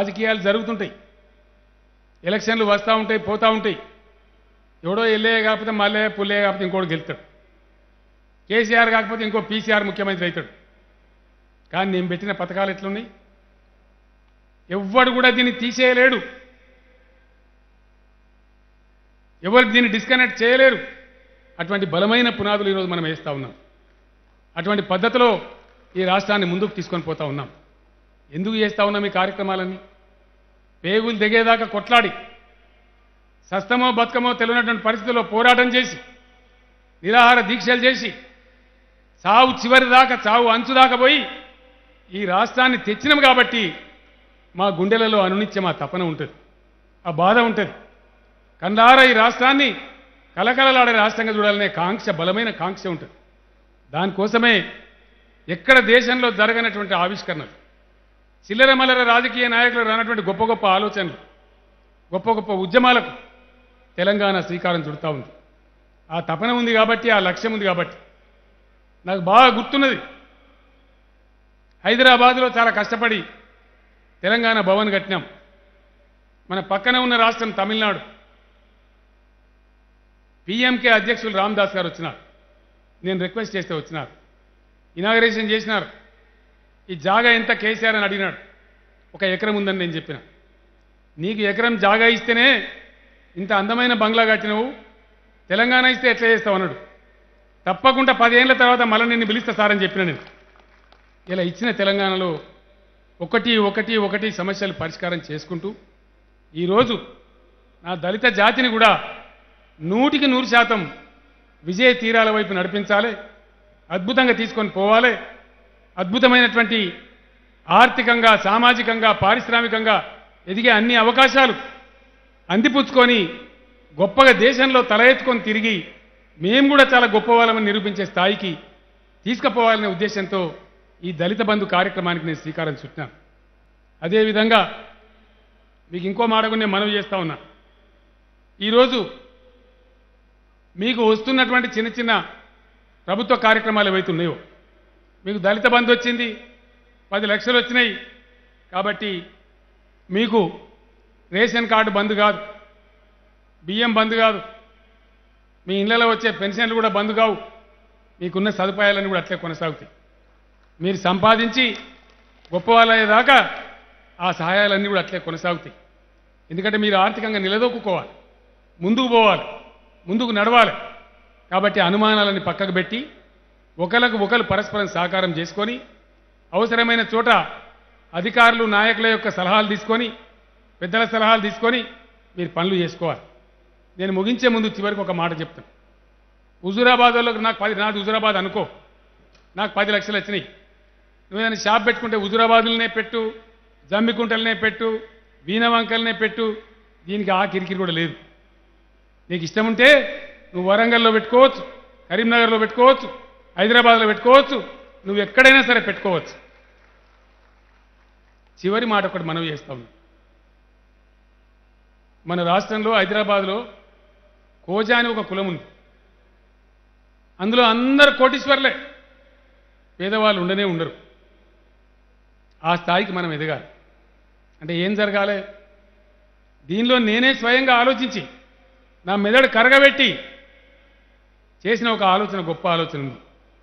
రాజకీయాలు జరుగుతుంటాయి, ఎలక్షన్లు వస్తూ ఉంటాయి, పోతూ ఉంటాయి. ఎవడో ఎల్లే కాకపోతే మళ్ళీ పుల్లే కాకపోతే ఇంకోటి గెలుతాడు, కేసీఆర్ కాకపోతే ఇంకో పీసీఆర్ ముఖ్యమంత్రి అవుతాడు. కానీ నేను పెట్టిన పథకాలు ఎట్లున్నాయి? ఎవ్వడు కూడా దీన్ని తీసేయలేడు, ఎవరు దీన్ని డిస్కనెక్ట్ చేయలేరు. అటువంటి బలమైన పునాదులు ఈరోజు మనం వేస్తూ ఉన్నాం. అటువంటి పద్ధతిలో ఈ రాష్ట్రాన్ని ముందుకు తీసుకొని పోతా ఉన్నాం. ఎందుకు చేస్తూ ఉన్నాం ఈ కార్యక్రమాలన్నీ? పేగులు దిగేదాకా కొట్లాడి, సస్తమో బతుకమో తెలియనటువంటి పరిస్థితుల్లో పోరాటం చేసి, నిరాహార దీక్షలు చేసి, చావు చివరి దాకా, చావు అంచు దాకా పోయి ఈ రాష్ట్రాన్ని తెచ్చినాం. కాబట్టి మా గుండెలలో అనునిత్యం ఆ తపన ఉంటుంది, ఆ బాధ ఉంటుంది. కండారా ఈ రాష్ట్రాన్ని కలకలలాడే రాష్ట్రంగా చూడాలనే కాంక్ష, బలమైన కాంక్ష ఉంటుంది. దానికోసమే ఎక్కడ దేశంలో జరగనటువంటి ఆవిష్కరణలు, చిల్లర మల్లర రాజకీయ నాయకులు రానటువంటి గొప్ప గొప్ప ఆలోచనలు, గొప్ప గొప్ప ఉద్యమాలకు తెలంగాణ శ్రీకారం చుడతా ఉంది. ఆ తపన ఉంది కాబట్టి, ఆ లక్ష్యం ఉంది కాబట్టి. నాకు బాగా గుర్తున్నది, హైదరాబాద్లో చాలా కష్టపడి తెలంగాణ భవన్ కట్టినాం. మన పక్కన ఉన్న రాష్ట్రం తమిళనాడు, పిఎంకే అధ్యక్షులు రామదాస్ గారు వచ్చినారు. నేను రిక్వెస్ట్ చేస్తే వచ్చినారు, ఇనాగరేషన్ చేసినారు. ఈ జాగా ఎంత కేసీఆర్ అని అడిగినాడు. 1 ఎకరం ఉందని నేను చెప్పిన. నీకు ఎకరం జాగా ఇస్తేనే ఇంత అందమైన బంగ్లా కట్టినవు, తెలంగాణ ఇస్తే ఎట్లా చేస్తావు అన్నాడు. తప్పకుండా 10 ఏళ్ల తర్వాత మళ్ళీ నిన్ను పిలుస్తా సార్ అని చెప్పిన నేను. ఇలా ఇచ్చిన తెలంగాణలో ఒకటి సమస్యలు పరిష్కారం చేసుకుంటూ ఈరోజు నా దళిత జాతిని కూడా 100కి 100% విజయ తీరాల వైపు నడిపించాలి, అద్భుతంగా తీసుకొని పోవాలి. అద్భుతమైనటువంటి ఆర్థికంగా, సామాజికంగా, పారిశ్రామికంగా ఎదిగే అన్ని అవకాశాలు అందిపుచ్చుకొని గొప్పగా దేశంలో తల ఎత్తుకొని తిరిగి మేము కూడా చాలా గొప్పవాళ్ళమని నిరూపించే స్థాయికి తీసుకుపోవాలనే ఉద్దేశంతో ఈ దళిత బంధు కార్యక్రమానికి నేను శ్రీకారం చుట్టాను. అదేవిధంగా మీకు ఇంకో మాట కూడా నేను మనవి చేస్తా ఉన్నా. ఈరోజు మీకు వస్తున్నటువంటి చిన్న చిన్న ప్రభుత్వ కార్యక్రమాలు ఏవైతే ఉన్నాయో, మీకు దళిత బంధు వచ్చింది, 10 లక్షలు వచ్చినాయి. కాబట్టి మీకు రేషన్ కార్డు బంద్ కాదు, బియ్యం బంద్ కాదు, మీ ఇళ్లలో వచ్చే పెన్షన్లు కూడా బంద్ కావు. మీకున్న సదుపాయాలన్నీ కూడా అట్లే కొనసాగుతాయి. మీరు సంపాదించి గొప్పవాళ్ళయ్యేదాకా ఆ సహాయాలన్నీ కూడా అట్లే కొనసాగుతాయి. ఎందుకంటే మీరు ఆర్థికంగా నిలదొక్కుకోవాలి, ముందుకు పోవాలి, ముందుకు నడవాలి. కాబట్టి అనుమానాలని పక్కకు పెట్టి ఒకరు పరస్పరం సహకారం చేసుకొని అవసరమైన చోట అధికారులు, నాయకుల యొక్క సలహాలు తీసుకొని, పెద్దల సలహాలు తీసుకొని మీరు పనులు చేసుకోవాలి. నేను ముగించే ముందు చివరికి ఒక మాట చెప్తాను. హుజూరాబాద్ వాళ్ళకి నాది హుజూరాబాద్ అనుకో, నాకు 10 లక్షలు వచ్చినాయి. నువ్వేదైనా షాప్ పెట్టుకుంటే హుజూరాబాద్లనే పెట్టు, జమ్మికుంటలనే పెట్టు, వీణవంకలనే పెట్టు, దీనికి ఆ కిరికిరి కూడా లేదు. నీకు ఇష్టం ఉంటే నువ్వు వరంగల్లో పెట్టుకోవచ్చు, కరీంనగర్లో పెట్టుకోవచ్చు, హైదరాబాద్లో పెట్టుకోవచ్చు, నువ్వు ఎక్కడైనా సరే పెట్టుకోవచ్చు. చివరి మాట ఒకటి మనవి చేస్తా ఉన్నాం. మన రాష్ట్రంలో హైదరాబాద్లో కోజా అని ఒక కులం ఉంది. అందులో అందరు కోటీశ్వర్లే, పేదవాళ్ళు ఉండనే ఉండరు. ఆ స్థాయికి మనం ఎదగాలి అంటే ఏం జరగాలి? దీనిలో నేనే స్వయంగా ఆలోచించి నా మెదడు కరగబెట్టి చేసిన ఒక ఆలోచన, గొప్ప ఆలోచన ఉంది.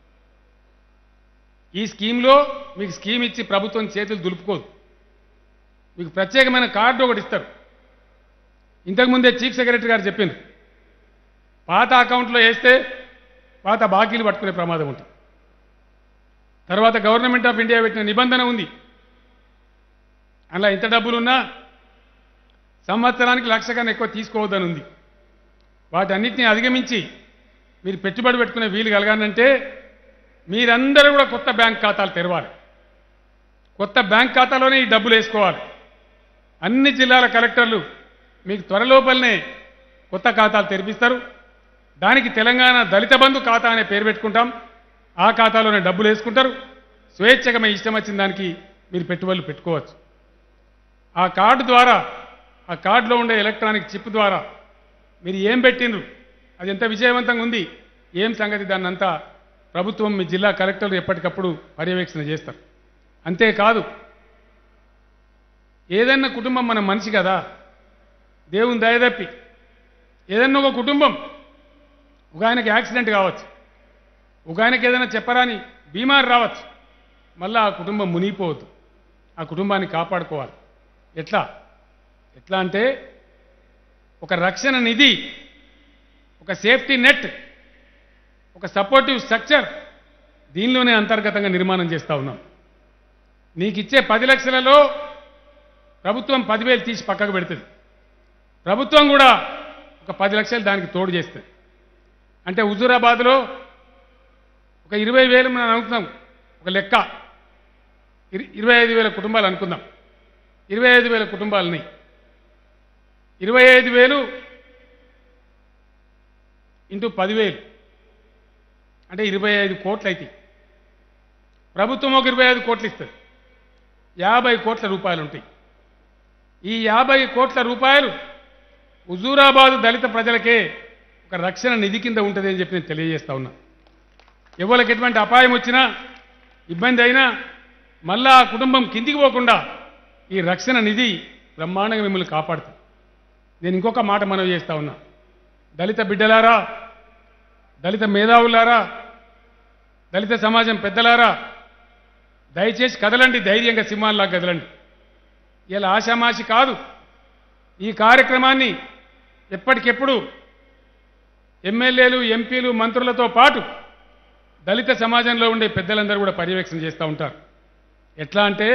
ఈ స్కీమ్లో మీకు స్కీమ్ ఇచ్చి ప్రభుత్వం చేతులు దులుపుకోదు. మీకు ప్రత్యేకమైన కార్డు ఒకటి ఇస్తారు. ఇంతకుముందే చీఫ్ సెక్రటరీ గారు చెప్పింది, పాత అకౌంట్లో వేస్తే పాత బాకీలు పట్టుకునే ప్రమాదం ఉంటుంది. తర్వాత గవర్నమెంట్ ఆఫ్ ఇండియా పెట్టిన నిబంధన ఉంది, అలా ఎంత డబ్బులున్నా సంవత్సరానికి 1,00,000 కన్నా ఎక్కువ తీసుకోవద్దని ఉంది. వాటన్నిటిని అధిగమించి మీరు పెట్టుబడి పెట్టుకునే వీలు కలగాలంటే మీరందరూ కూడా కొత్త బ్యాంక్ ఖాతాలు తెరవాలి. కొత్త బ్యాంక్ ఖాతాలోనే ఈ డబ్బులు వేసుకోవాలి. అన్ని జిల్లాల కలెక్టర్లు మీకు త్వరలోపలనే కొత్త ఖాతాలు తెరిపిస్తారు. దానికి తెలంగాణ దళిత బంధు ఖాతా అనే పేరు పెట్టుకుంటాం. ఆ ఖాతాలోనే డబ్బులు వేసుకుంటారు. స్వేచ్ఛగా మీ ఇష్టం వచ్చిన దానికి మీరు పెట్టుబడులు పెట్టుకోవచ్చు. ఆ కార్డు ద్వారా, ఆ కార్డులో ఉండే ఎలక్ట్రానిక్ చిప్ ద్వారా మీరు ఏం పెట్టిండ్రు, అది ఎంత విజయవంతంగా ఉంది, ఏం సంగతి, దాన్నంతా ప్రభుత్వం మీ జిల్లా కలెక్టర్లు ఎప్పటికప్పుడు పర్యవేక్షణ చేస్తారు. అంతేకాదు ఏదన్నా కుటుంబం మన మనిషి కదా, దేవుని దయదప్పి ఏదన్నా ఒక కుటుంబం ఒక ఆయనకి యాక్సిడెంట్ కావచ్చు, ఒక ఆయనకి ఏదైనా చెప్పరాని బీమారు రావచ్చు, మళ్ళీ ఆ కుటుంబం మునిగిపోవద్దు, ఆ కుటుంబాన్ని కాపాడుకోవాలి. ఎట్లా ఎట్లా అంటే ఒక రక్షణ నిధి, ఒక సేఫ్టీ నెట్, ఒక సపోర్టివ్ స్ట్రక్చర్ దీనిలోనే అంతర్గతంగా నిర్మాణం చేస్తూ ఉన్నాం. నీకు ఇచ్చే 10 లక్షలలో ప్రభుత్వం 10,000 తీసి పక్కకు పెడుతుంది, ప్రభుత్వం కూడా ఒక 10 లక్షలు దానికి తోడు చేస్తుంది. అంటే హుజూరాబాద్లో ఒక 20,000 మనం అనుకుందాం, ఒక లెక్క 25,000 కుటుంబాలు అనుకుందాం. 25,000 కుటుంబాలని 25,000 ఇంటూ 10,000 అంటే 25 కోట్లు అవుతాయి. ప్రభుత్వం ఒక 25 కోట్లు ఇస్తుంది, 50 కోట్ల రూపాయలు ఉంటాయి. ఈ 50 కోట్ల రూపాయలు హుజూరాబాదు దళిత ప్రజలకే ఒక రక్షణ నిధి కింద ఉంటుంది అని చెప్పి నేను తెలియజేస్తా ఉన్నా. ఎవరికి ఎటువంటి అపాయం వచ్చినా ఇబ్బంది అయినా మళ్ళా ఆ కుటుంబం కిందికి పోకుండా ఈ రక్షణ నిధి బ్రహ్మాండంగా మిమ్మల్ని కాపాడుతుంది. నేను ఇంకొక మాట మనవి చేస్తా ఉన్నా, దళిత బిడ్డలారా, దళిత మేధావులారా, దళిత సమాజం పెద్దలారా, దయచేసి కదలండి, ధైర్యంగా సింహాల్లా కదలండి. ఇలా ఆషామాషి కాదు. ఈ కార్యక్రమాన్ని ఎప్పటికెప్పుడు ఎమ్మెల్యేలు, ఎంపీలు, మంత్రులతో పాటు దళిత సమాజంలో ఉండే పెద్దలందరూ కూడా పర్యవేక్షణ చేస్తూ ఉంటారు. ఎట్లా అంటే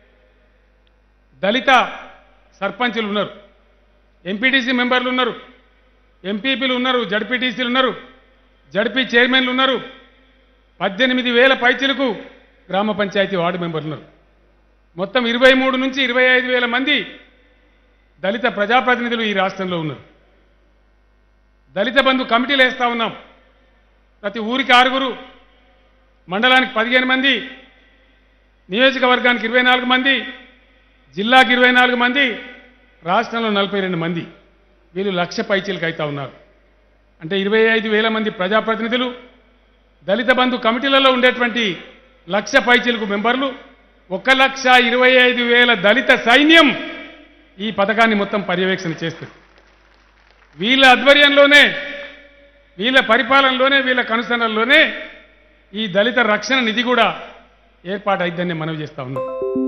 దళిత సర్పంచులు ఉన్నారు, ఎంపీటీసీ మెంబర్లు ఉన్నారు, ఎంపీపీలు ఉన్నారు, జడ్పీటీసీలు ఉన్నారు, జడ్పీ చైర్మన్లు ఉన్నారు, 18,000 పైచిలకు గ్రామ పంచాయతీ వార్డు మెంబర్లు ఉన్నారు. మొత్తం 23 నుంచి 25,000 మంది దళిత ప్రజాప్రతినిధులు ఈ రాష్ట్రంలో ఉన్నారు. దళిత బంధు కమిటీలు వేస్తూ ఉన్నాం. ప్రతి ఊరికి 6, మండలానికి 15 మంది, నియోజకవర్గానికి 24 మంది, జిల్లాకి 24 మంది, రాష్ట్రంలో 42 మంది. వీళ్ళు 1,00,000 పైచీలకు అవుతా ఉన్నారు. అంటే 25,000 మంది ప్రజాప్రతినిధులు, దళిత బంధు కమిటీలలో ఉండేటువంటి 1,00,000 పైచీలకు మెంబర్లు, 1,25,000 దళిత సైన్యం ఈ పథకాన్ని మొత్తం పర్యవేక్షణ చేస్తుంది. వీళ్ళ ఆధ్వర్యంలోనే, వీళ్ళ పరిపాలనలోనే, వీళ్ళ కనుసన్నల్లోనే ఈ దళిత రక్షణ నిధి కూడా ఏర్పాటు అయిద్దని మనవి చేస్తా ఉన్నాం.